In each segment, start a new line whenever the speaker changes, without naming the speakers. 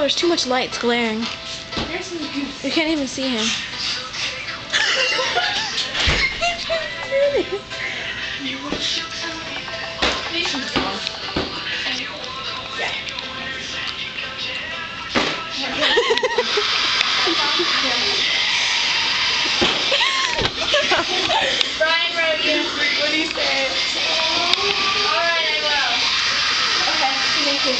there's too much light. It's glaring. You can't even see him.
Brian wrote you. What do you say? Alright, I will. Okay, thank you.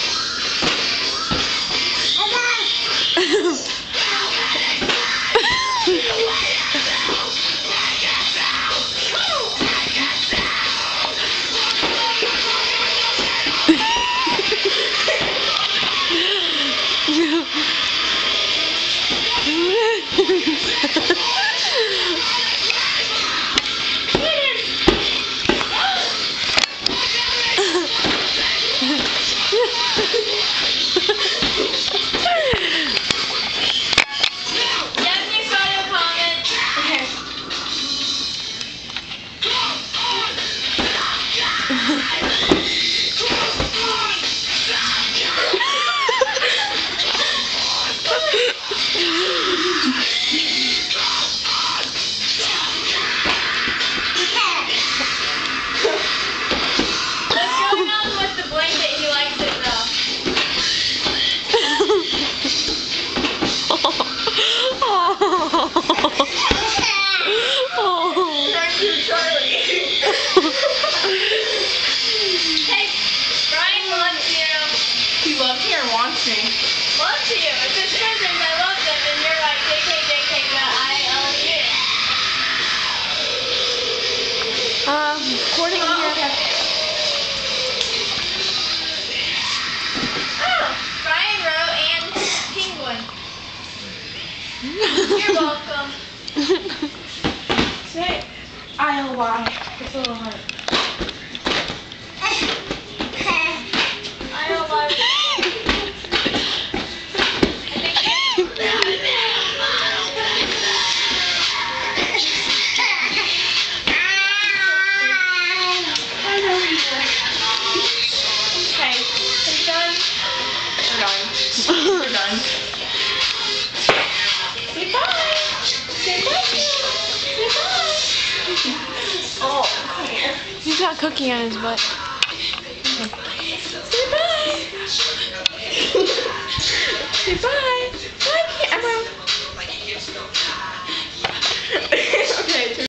Wants me. Wants you. It's his cousins. I love them. And you're like, JK, but I love you.
Recording here.
Okay. Oh, Brian wrote and Penguin. You're welcome.
Say ILY. It's a little hard.
We're done. Say bye. Say bye. Say bye. Oh, come here.
He's got cookie on his butt.
Say bye. Say bye.